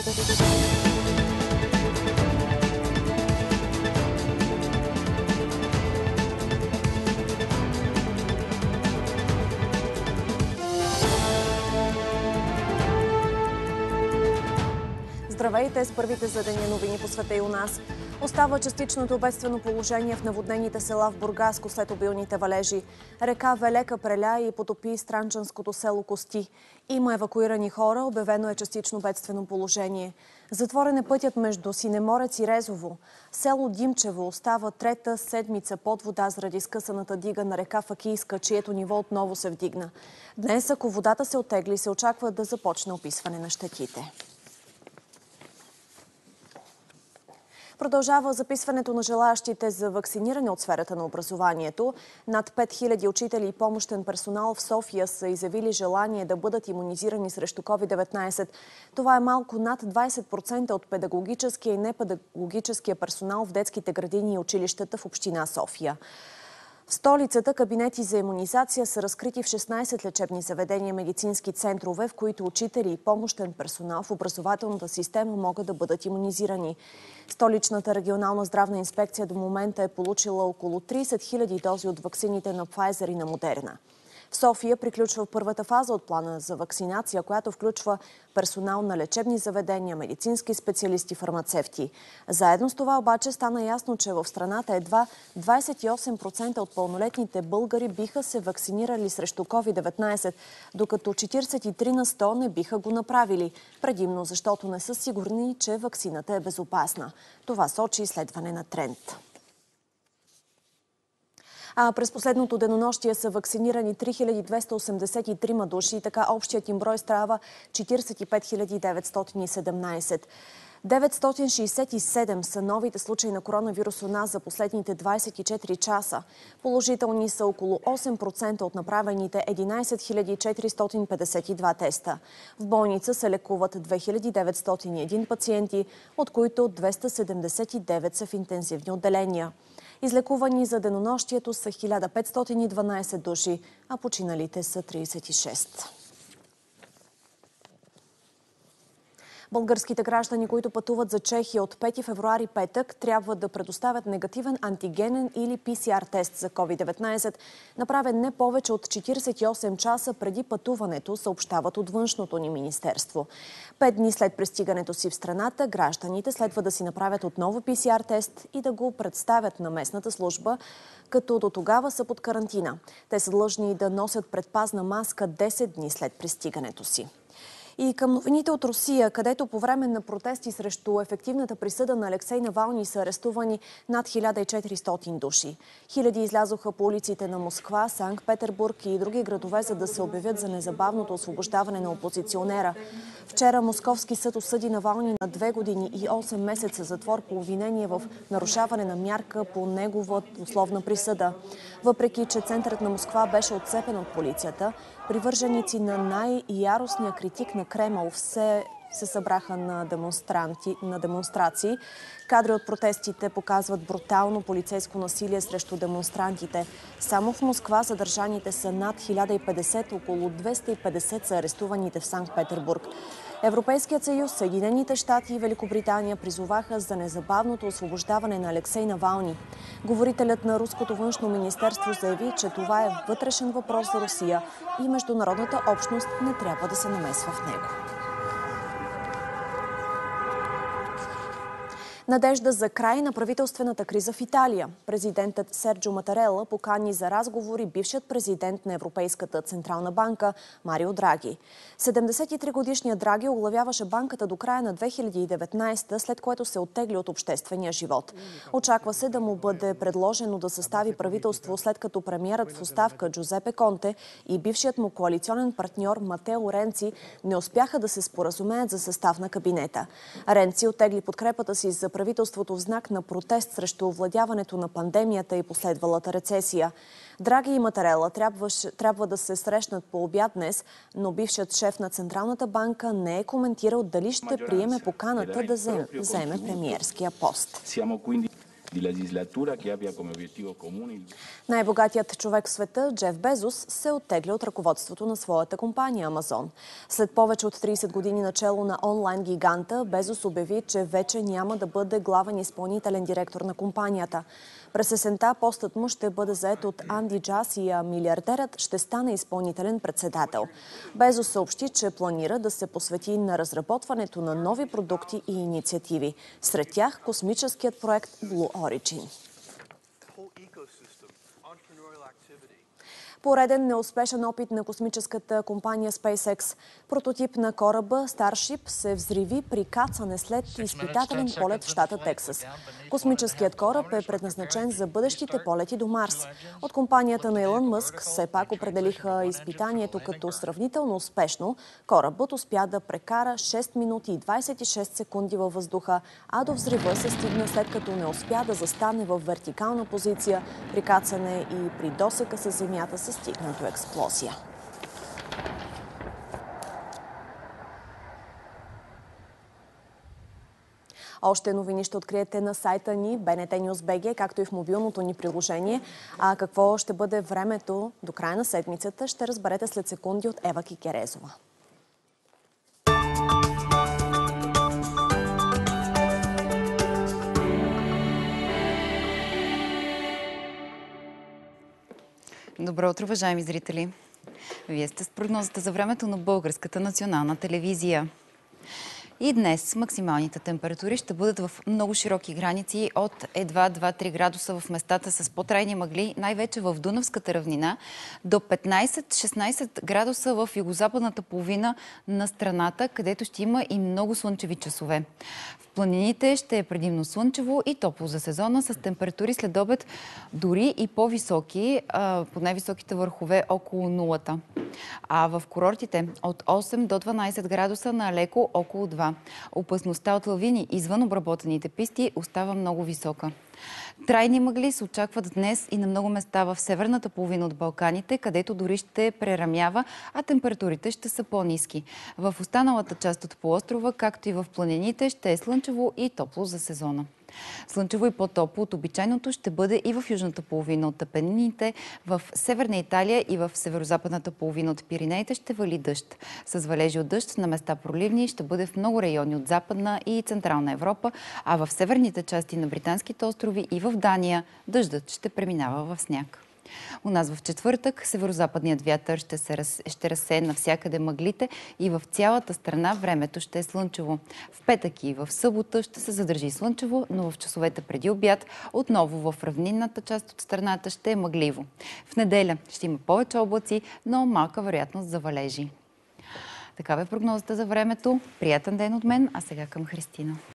Здравейте с първите за деня новини по света и у нас. Остава частичното бедствено положение в наводнените села в Бургаско след обилните валежи. Река Велека преля и потопи странджанското село Кости. Има евакуирани хора, обявено е частично бедствено положение. Затворен е пътят между Синеморец и Резово. Село Димчево остава трета седмица под вода заради скъсаната дига на река Факийска, чието ниво отново се вдигна. Днес, ако водата се оттегли, се очаква да започне описване на щетите. Продължава записването на желаящите за вакциниране от сферата на образованието. Над 5000 учители и помощен персонал в София са изявили желание да бъдат имунизирани срещу COVID-19. Това е малко над 20% от педагогическия и непедагогическия персонал в детските градини и училищата в община София. В столицата кабинети за имунизация са разкрити в 16 лечебни заведения, медицински центрове, в които учители и помощен персонал в образователната система могат да бъдат имунизирани. Столичната регионална здравна инспекция до момента е получила около 30 000 дози от ваксините на Pfizer и на Moderna. В София приключва първата фаза от плана за вакцинация, която включва персонал на лечебни заведения, медицински специалисти, фармацевти. Заедно с това обаче стана ясно, че в страната едва 28% от пълнолетните българи биха се вакцинирали срещу COVID-19, докато 43% не биха го направили, предимно защото не са сигурни, че вакцината е безопасна. Това сочи изследване на Тренд. През последното денонощие са вакцинирани 3283 души и така общият им брой става 45 917. 967 са новите случаи на коронавирус у нас за последните 24 часа. Положителни са около 8% от направените 11 452 теста. В болница се лекуват 2901 пациенти, от които 279 са в интензивни отделения. Излекувани за денонощието са 1512 души, а починалите са 36. Българските граждани, които пътуват за Чехия от 5 февруари петък, трябва да предоставят негативен антигенен или PCR тест за COVID-19, направен не повече от 48 часа преди пътуването, съобщават от Външното ни министерство. 5 дни след пристигането си в страната, гражданите следва да си направят отново PCR тест и да го представят на местната служба, като до тогава са под карантина. Те са длъжни да носят предпазна маска 10 дни след пристигането си. И към новините от Русия, където по време на протести срещу ефективната присъда на Алексей Навални са арестувани над 1400 души. Хиляди излязоха по улиците на Москва, Санкт-Петербург и други градове, за да се обявят за незабавното освобождаване на опозиционера. Вчера Московски съд осъди Навални на 2 години и 8 месеца затвор по обвинение в нарушаване на мярка по негова условна присъда. Въпреки че центърът на Москва беше отцепен от полицията, привърженици на най-яростния критик на Кремъл се събраха на демонстрации. Кадри от протестите показват брутално полицейско насилие срещу демонстрантите. Само в Москва задържаните са над 1050, около 250 са арестуваните в Санкт-Петербург. Европейският съюз, Съединените щати и Великобритания призоваха за незабавното освобождаване на Алексей Навални. Говорителят на Руското външно министерство заяви, че това е вътрешен въпрос за Русия и международната общност не трябва да се намесва в него. Надежда за край на правителствената криза в Италия. Президентът Серджо Матарела покани за разговори бившият президент на Европейската централна банка Марио Драги. 73-годишният Драги оглавяваше банката до края на 2019, след което се оттегли от обществения живот. Очаква се да му бъде предложено да състави правителство, след като премиерът в оставка Джузепе Конте и бившият му коалиционен партньор Матео Ренци не успяха да се споразумеят за състав на кабинета. Ренци оттегли подкрепата си за правителството в знак на протест срещу овладяването на пандемията и последвалата рецесия. Драги и Матарела трябва да се срещнат по обяд днес, но бившият шеф на Централната банка не е коментирал дали ще приеме поканата да заеме премиерския пост. Най-богатият човек в света, Джеф Безос, се оттегля от ръководството на своята компания Амазон. След повече от 30 години начело на онлайн гиганта, Безос обяви, че вече няма да бъде главен изпълнителен директор на компанията. През есента постът му ще бъде зает от Анди Джаси, а милиардерът ще стане изпълнителен председател. Безос съобщи, че планира да се посвети на разработването на нови продукти и инициативи. Сред тях космическият проект Blue Origin. Пореден неуспешен опит на космическата компания SpaceX. Прототип на кораба Starship се взриви при кацане след изпитателен полет в щата Тексас. Космическият кораб е предназначен за бъдещите полети до Марс. От компанията на Илон Мъск все пак определиха изпитанието като сравнително успешно. Корабът успя да прекара 6 минути и 26 секунди във въздуха, а до взрива се стигна след като не успя да застане в вертикална позиция при кацане и при досека с земята се стигна до експлозия. Още новини ще откриете на сайта ни BNT News.bg, както и в мобилното ни приложение. А какво ще бъде времето до края на седмицата, ще разберете след секунди от Ева Кикерезова. Добро утро, уважаеми зрители! Вие сте с прогнозата за времето на Българската национална телевизия. И днес максималните температури ще бъдат в много широки граници от едва 2-3 градуса в местата с по-трайни мъгли, най-вече в Дунавската равнина, до 15-16 градуса в югозападната половина на страната, където ще има и много слънчеви часове. В планините ще е предимно слънчево и топло за сезона, с температури след обед дори и по-високи, по най-високите върхове около нулата. А в курортите от 8 до 12 градуса на леко около 2. Опасността от лавини извън обработените писти остава много висока. Трайни мъгли се очакват днес и на много места в северната половина от Балканите, където дори ще прерамява, а температурите ще са по-ниски. В останалата част от полуострова, както и в планините, ще е слънчево и топло за сезона. Слънчево и по-топло от обичайното ще бъде и в южната половина от Апенините, в северна Италия и в северозападната половина от Пиринеите ще вали дъжд. С валежи от дъжд на места проливни ще бъде в много райони от Западна и Централна Европа, а в северните части на Британските острови и в Дания дъждът ще преминава в сняг. У нас в четвъртък северозападният вятър ще разсее навсякъде мъглите и в цялата страна времето ще е слънчево. В петък и в събота ще се задържи слънчево, но в часовете преди обяд отново в равнинната част от страната ще е мъгливо. В неделя ще има повече облаци, но малка вероятност за валежи. Такава е прогнозата за времето. Приятен ден от мен, а сега към Христина.